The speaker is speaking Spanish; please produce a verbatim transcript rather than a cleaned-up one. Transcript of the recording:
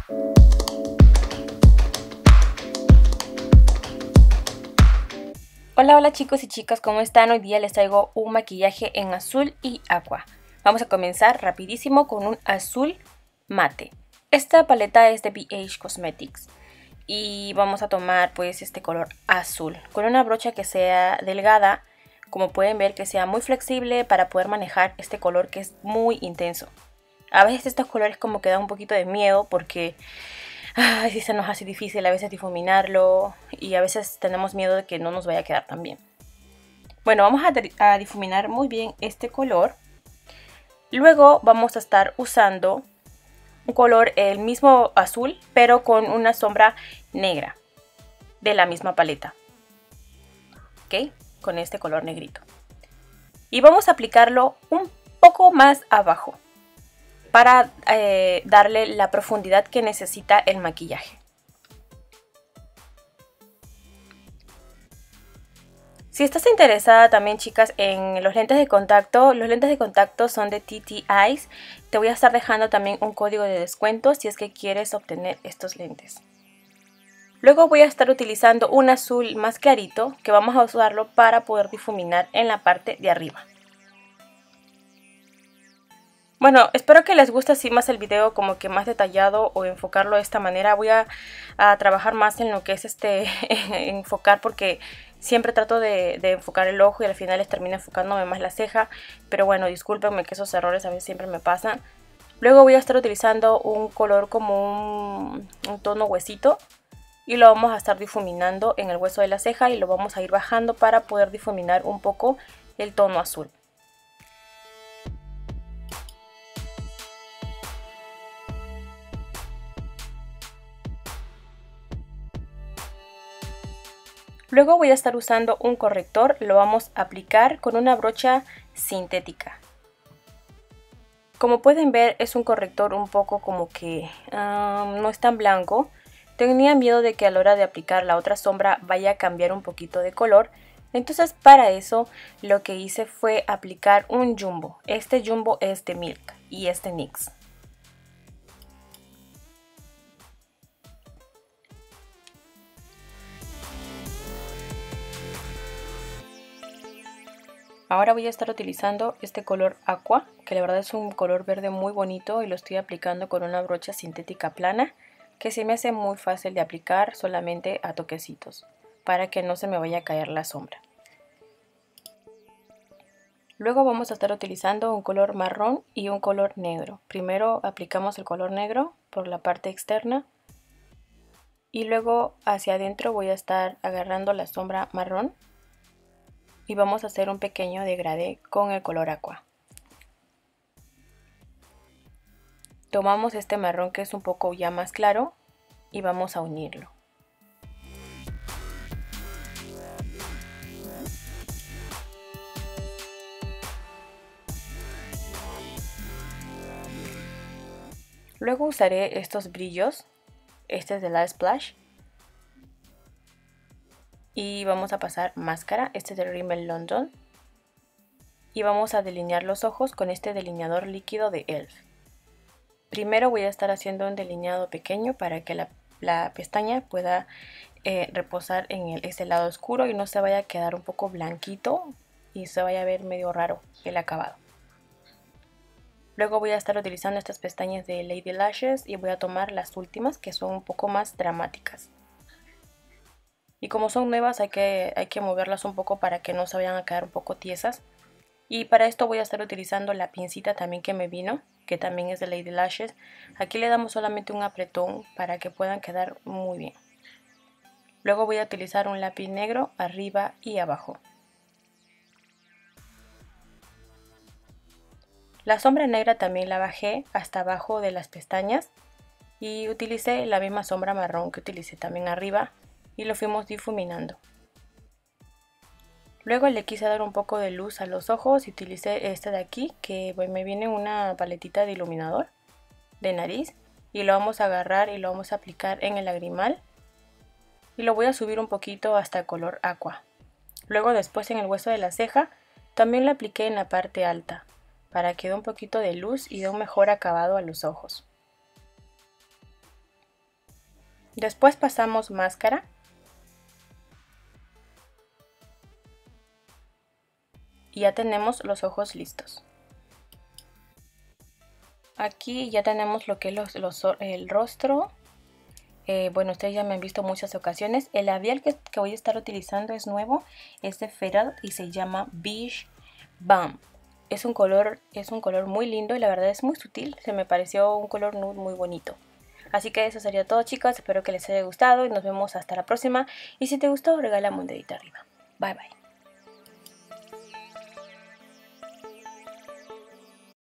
Hola, hola chicos y chicas, ¿cómo están? Hoy día les traigo un maquillaje en azul y aqua. Vamos a comenzar rapidísimo con un azul mate. Esta paleta es de B H Cosmetics y vamos a tomar pues este color azul con una brocha que sea delgada, como pueden ver, que sea muy flexible para poder manejar este color que es muy intenso. A veces estos colores como que dan un poquito de miedo porque ay, sí se nos hace difícil a veces difuminarlo y a veces tenemos miedo de que no nos vaya a quedar tan bien. Bueno, vamos a, a difuminar muy bien este color. Luego vamos a estar usando un color, el mismo azul, pero con una sombra negra de la misma paleta. ¿Ok? Con este color negrito. Y vamos a aplicarlo un poco más abajo para eh, darle la profundidad que necesita el maquillaje. Si estás interesada también, chicas, en los lentes de contacto, los lentes de contacto son de T T Eyes. Te voy a estar dejando también un código de descuento si es que quieres obtener estos lentes. Luego voy a estar utilizando un azul más clarito que vamos a usarlo para poder difuminar en la parte de arriba. Bueno, espero que les guste así más el video, como que más detallado, o enfocarlo de esta manera. Voy a, a trabajar más en lo que es este enfocar, porque siempre trato de, de enfocar el ojo y al final les termino enfocándome más la ceja. Pero bueno, discúlpenme que esos errores a veces siempre me pasan. Luego voy a estar utilizando un color como un, un tono huesito y lo vamos a estar difuminando en el hueso de la ceja y lo vamos a ir bajando para poder difuminar un poco el tono azul. Luego voy a estar usando un corrector, lo vamos a aplicar con una brocha sintética. Como pueden ver, es un corrector un poco como que um, no es tan blanco. Tenía miedo de que a la hora de aplicar la otra sombra vaya a cambiar un poquito de color. Entonces para eso lo que hice fue aplicar un jumbo. Este jumbo es de Milk y es de N Y X. Ahora voy a estar utilizando este color aqua, que la verdad es un color verde muy bonito y lo estoy aplicando con una brocha sintética plana que se me hace muy fácil de aplicar solamente a toquecitos para que no se me vaya a caer la sombra. Luego vamos a estar utilizando un color marrón y un color negro. Primero aplicamos el color negro por la parte externa y luego hacia adentro voy a estar agarrando la sombra marrón. Y vamos a hacer un pequeño degradé con el color aqua. Tomamos este marrón que es un poco ya más claro y vamos a unirlo. Luego usaré estos brillos, este es de la Splash. Y vamos a pasar máscara, este es de Rimmel London. Y vamos a delinear los ojos con este delineador líquido de E L F. Primero voy a estar haciendo un delineado pequeño para que la, la pestaña pueda eh, reposar en el, ese lado oscuro y no se vaya a quedar un poco blanquito y se vaya a ver medio raro el acabado. Luego voy a estar utilizando estas pestañas de Lady Lashes y voy a tomar las últimas que son un poco más dramáticas. Y como son nuevas hay que, hay que moverlas un poco para que no se vayan a quedar un poco tiesas. Y para esto voy a estar utilizando la pincita también que me vino, que también es de Lady Lashes. Aquí le damos solamente un apretón para que puedan quedar muy bien. Luego voy a utilizar un lápiz negro arriba y abajo. La sombra negra también la bajé hasta abajo de las pestañas y utilicé la misma sombra marrón que utilicé también arriba y lo fuimos difuminando. Luego le quise dar un poco de luz a los ojos y utilicé este de aquí, que me viene una paletita de iluminador de nariz y lo vamos a agarrar y lo vamos a aplicar en el lagrimal y lo voy a subir un poquito hasta el color aqua. Luego después en el hueso de la ceja también lo apliqué en la parte alta para que dé un poquito de luz y dé un mejor acabado a los ojos. Después pasamos máscara. Y ya tenemos los ojos listos. Aquí ya tenemos lo que es los, los, el rostro. Eh, bueno, ustedes ya me han visto muchas ocasiones. El labial que, que voy a estar utilizando es nuevo. Es de Feral y se llama Beige Balm. Es un color, es un color muy lindo y la verdad es muy sutil. Se me pareció un color nude muy bonito. Así que eso sería todo, chicas. Espero que les haya gustado y nos vemos hasta la próxima. Y si te gustó, regálame un dedito arriba. Bye bye.